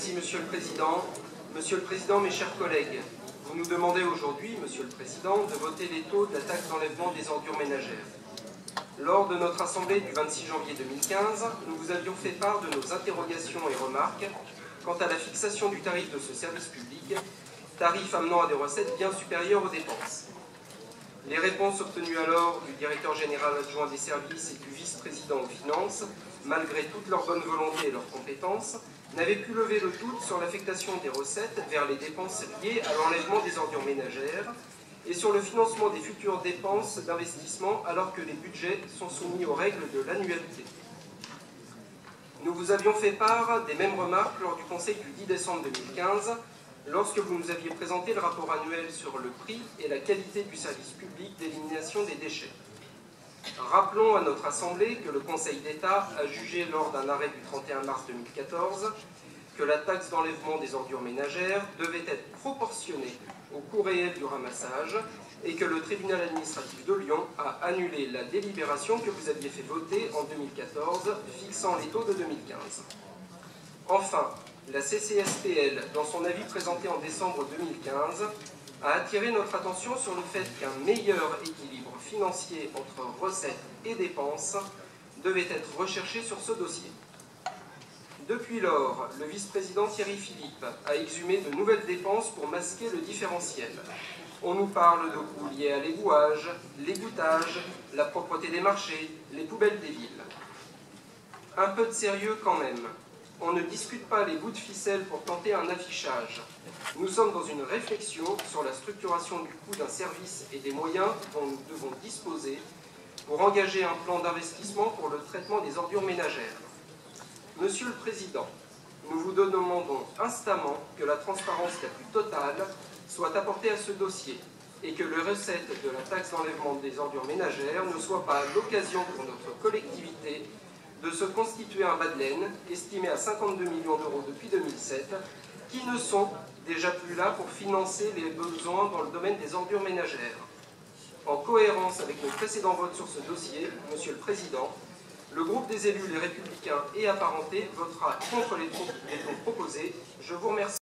Merci Monsieur le Président. Monsieur le Président, mes chers collègues, vous nous demandez aujourd'hui, Monsieur le Président, de voter les taux de la taxe d'enlèvement des ordures ménagères. Lors de notre assemblée du 26 janvier 2015, nous vous avions fait part de nos interrogations et remarques quant à la fixation du tarif de ce service public, tarif amenant à des recettes bien supérieures aux dépenses. Les réponses obtenues alors du directeur général adjoint des services et du vice-président aux finances, malgré toute leur bonne volonté et leurs compétences, n'avaient pu lever le doute sur l'affectation des recettes vers les dépenses liées à l'enlèvement des ordures ménagères et sur le financement des futures dépenses d'investissement alors que les budgets sont soumis aux règles de l'annualité. Nous vous avions fait part des mêmes remarques lors du Conseil du 10 décembre 2015, lorsque vous nous aviez présenté le rapport annuel sur le prix et la qualité du service public d'élimination des déchets. Rappelons à notre Assemblée que le Conseil d'État a jugé lors d'un arrêt du 31 mars 2014 que la taxe d'enlèvement des ordures ménagères devait être proportionnée au coût réel du ramassage et que le tribunal administratif de Lyon a annulé la délibération que vous aviez fait voter en 2014 fixant les taux de 2015. Enfin, la CCSPL, dans son avis présenté en décembre 2015, a attiré notre attention sur le fait qu'un meilleur équilibre financier entre recettes et dépenses devait être recherché sur ce dossier. Depuis lors, le vice-président Thierry Philippe a exhumé de nouvelles dépenses pour masquer le différentiel. On nous parle de coûts liés à l'ébouage, l'égouttage, la propreté des marchés, les poubelles des villes. Un peu de sérieux quand même. On ne discute pas les bouts de ficelle pour tenter un affichage. Nous sommes dans une réflexion sur la structuration du coût d'un service et des moyens dont nous devons disposer pour engager un plan d'investissement pour le traitement des ordures ménagères. Monsieur le Président, nous vous demandons instamment que la transparence la plus totale soit apportée à ce dossier et que les recettes de la taxe d'enlèvement des ordures ménagères ne soient pas l'occasion pour notre collectivité de se constituer un bas de laine, estimé à 52 millions d'euros depuis 2007, qui ne sont déjà plus là pour financer les besoins dans le domaine des ordures ménagères. En cohérence avec nos précédents votes sur ce dossier, Monsieur le Président, le groupe des élus Les Républicains et apparentés votera contre les taux proposés. Je vous remercie.